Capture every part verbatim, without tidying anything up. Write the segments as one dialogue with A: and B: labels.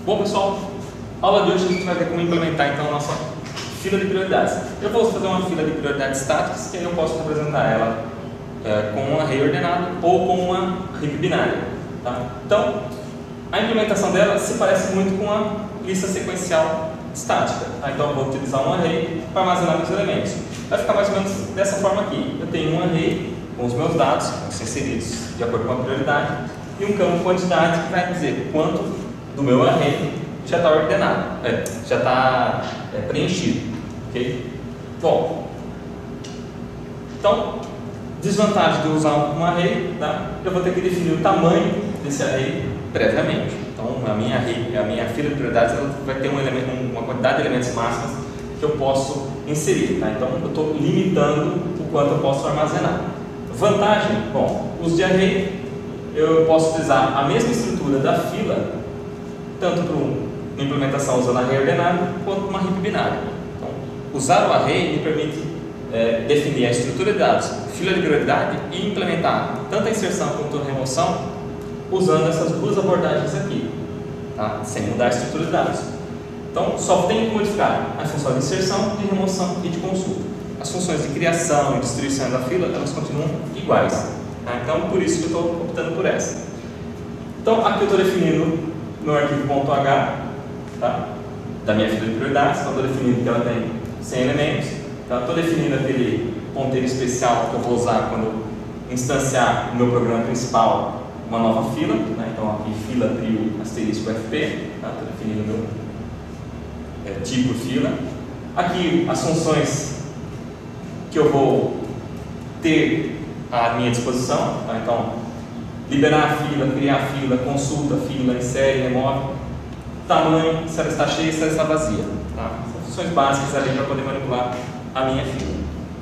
A: Bom, pessoal, aula de hoje a gente vai ver como implementar então a nossa fila de prioridades. Eu vou fazer uma fila de prioridades estáticas que aí eu posso representar ela é, com um array ordenado ou com uma heap binária. Tá? Então, a implementação dela se parece muito com a lista sequencial estática. Tá? Então, eu vou utilizar um array para armazenar meus elementos. Vai ficar mais ou menos dessa forma aqui. Eu tenho um array com os meus dados, que vão ser inseridos de acordo com a prioridade, e um campo quantidade que vai dizer quanto do meu array já está ordenado, é, já está é, preenchido, ok? Bom, então, desvantagem de usar um array, tá? Eu vou ter que definir o tamanho desse array previamente. Então, a minha array, a minha fila de prioridades, ela vai ter um elemento, uma quantidade de elementos máximos que eu posso inserir, tá? Então, eu estou limitando o quanto eu posso armazenar. Vantagem, bom, uso de array, eu posso utilizar a mesma estrutura da fila tanto para uma implementação usando array ordenado quanto uma heap binária. Então, usar o array me permite é, definir a estrutura de dados, fila de prioridade e implementar tanto a inserção quanto a remoção usando essas duas abordagens aqui, tá? Sem mudar a estrutura de dados. Então, só tenho que modificar a função de inserção, de remoção e de consulta. As funções de criação e destruição da fila, elas continuam iguais. Tá? Então, por isso que eu estou optando por essa. Então, aqui eu estou definindo meu arquivo .h, tá? Da minha fila de prioridades, então estou definindo que ela tem cem elementos, então estou definindo aquele ponteiro especial que eu vou usar quando instanciar no meu programa principal uma nova fila, né? Então aqui fila trio asterisco fp, tá? Estou definindo meu é, tipo fila. Aqui as funções que eu vou ter à minha disposição, tá? Então liberar a fila, criar a fila, consulta a fila, insere, remove, tamanho, se ela está cheia, se ela está vazia. Tá? São funções básicas ali para poder manipular a minha fila.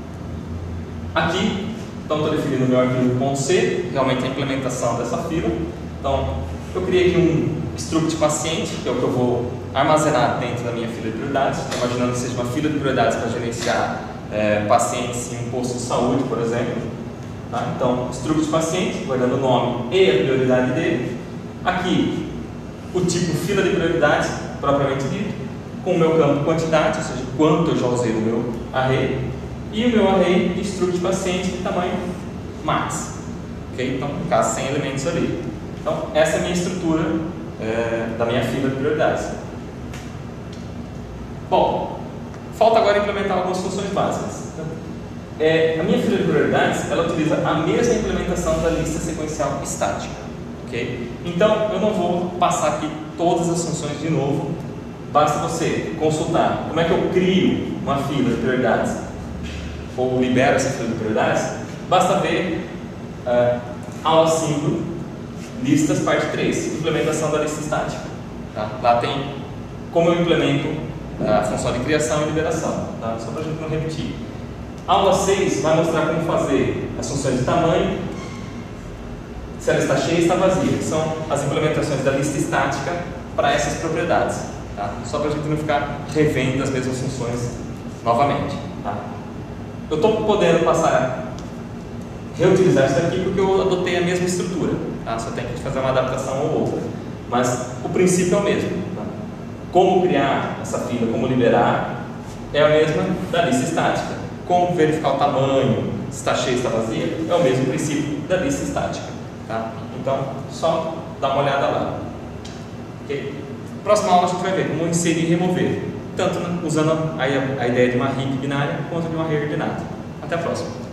A: Aqui, então estou definindo o meu arquivo .c, realmente a implementação dessa fila. Então, eu criei aqui um struct paciente, que é o que eu vou armazenar dentro da minha fila de prioridades. Estou imaginando que seja uma fila de prioridades para gerenciar é, pacientes em um posto de saúde, por exemplo. Tá? Então, struct paciente, guardando o nome e a prioridade dele. Aqui, o tipo fila de prioridades, propriamente dito, com o meu campo quantidade, ou seja, quanto eu já usei no meu array, e o meu array de struct paciente de tamanho max. Okay? Então, no caso, cem elementos ali. Então, essa é a minha estrutura é, da minha fila de prioridades. Bom, falta agora implementar algumas funções básicas. É, a minha fila de prioridades, ela utiliza a mesma implementação da lista sequencial estática, ok? Então, eu não vou passar aqui todas as funções de novo, basta você consultar como é que eu crio uma fila de prioridades ou libero essa fila de prioridades, basta ver uh, aula cinco, listas parte três, implementação da lista estática. Tá? Lá tem como eu implemento a função de criação e liberação, tá? Só para a gente não repetir. A aula seis vai mostrar como fazer as funções de tamanho, se ela está cheia e está vazia, que são as implementações da lista estática para essas propriedades. Tá? Só para a gente não ficar revendo as mesmas funções novamente. Tá? Eu estou podendo passar, reutilizar isso aqui porque eu adotei a mesma estrutura. Tá? Só tem que fazer uma adaptação ou outra. Mas o princípio é o mesmo. Tá? Como criar essa fila, como liberar, é a mesma da lista estática. Como verificar o tamanho, se está cheio, se está vazia, é o mesmo princípio da lista estática. Tá? Então, só dá uma olhada lá. Okay? Próxima aula a gente vai ver como inserir e remover, tanto usando a, a ideia de uma heap binária quanto de uma array ordenado. Até a próxima.